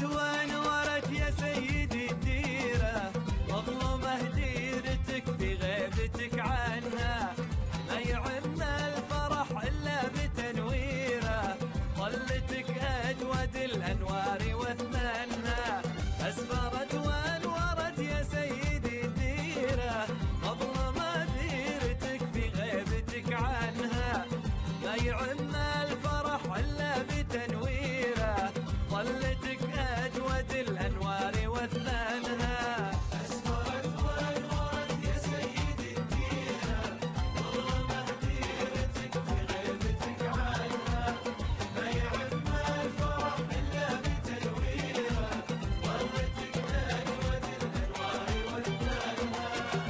وانورت يا سيدي الديرة، مظلومة ديرتك في غيبتك عنها، ما يعم الفرح إلا بتنويره، ظلتك أجود الأنوار واثمنها، أسفرت وانورت يا سيدي الديرة، مظلومة ديرتك في غيبتك عنها، ما يعم الفرح إلا بتنويره، ظلتك أجود الأنوار واثمنها. أسفرت وانورت يا سيدي الديرة، مظلمة ديرتك في غيبتك عنها، ما يعم الفرح إلا بتنويره، ظلتك أجود الأنوار واثمنها.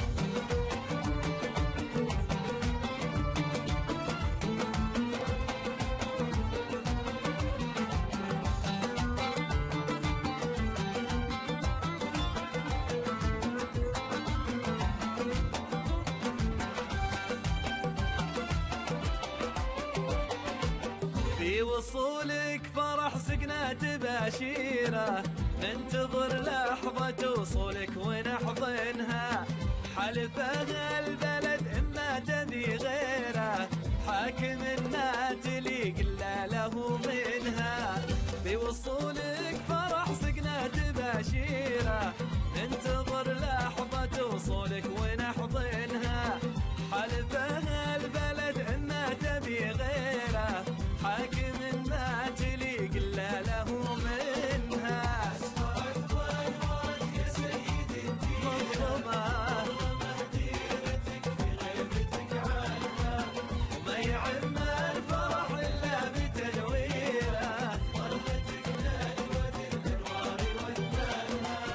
في وصولك فرح سقنا تباشيره، ننتظر لحظة وصولك ونحضنها، حلفها البلد إما تبي غيره، حاكم ما تليق إلا له منها. في وصولك فرح سقنا تباشيره، ننتظر لحظة وصولك ونحضنها، حلفها البلد إما تبي غيره، حاكم ما تليق إلا له منها. أسفرت وانورت يا سيدي الديرة، مظلمة ديرتك في غيبتك عنها، وما يعم الفرح إلا بتنويره، ظلتك أجود الأنوار واثمنها.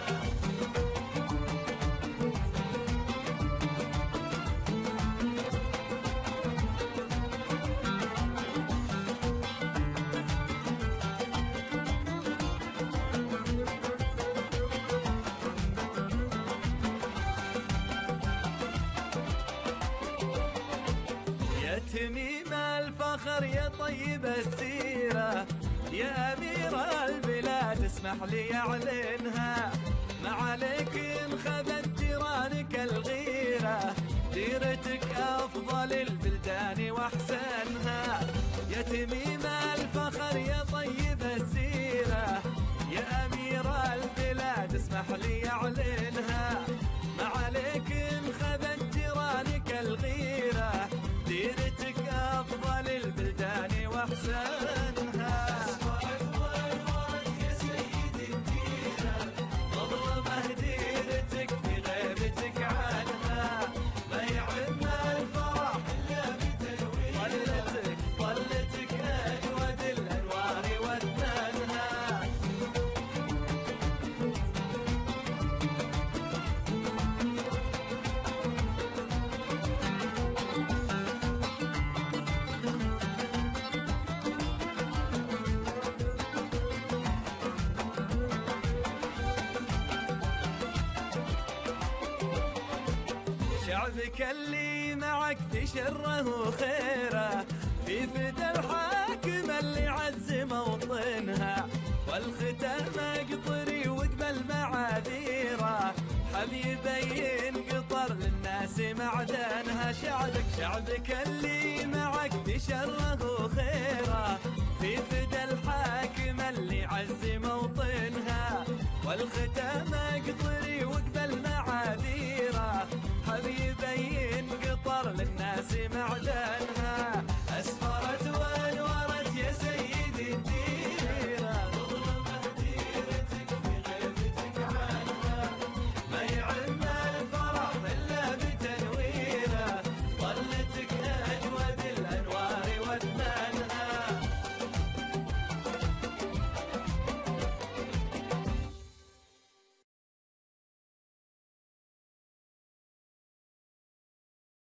يا تميم الفخر يا طيب السيرة، يا أمير البلاد اسمح لي أعلنها، ما عليك انخذت جيرانك الغيرة، ديرتك أفضل البلدان وأحسنها. يا تميم الفخر يا طيب السيرة، يا أمير البلاد اسمح لي أعلنها، ما عليك انخذت جيرانك الغيرة، ديرتك أفضل البلدان وأحسنها. أسفرت وانورت يا سيدي الديرة، مظلمة ديرتك في غيبتك عنها، ما يعم الفرح إلا بتنويره، ظلتك أجود الأنوار واثمنها. شعبك اللي معك في شره وخيره، في فدا الحاكم اللي عز موطنها، والختام مقطري وقبل معاذيره، حبيبي قطر للناس معدنها. شعبك اللي معك في شره وخيره، في فدا الحاكم اللي عز موطنها، والختام مقطري وقبل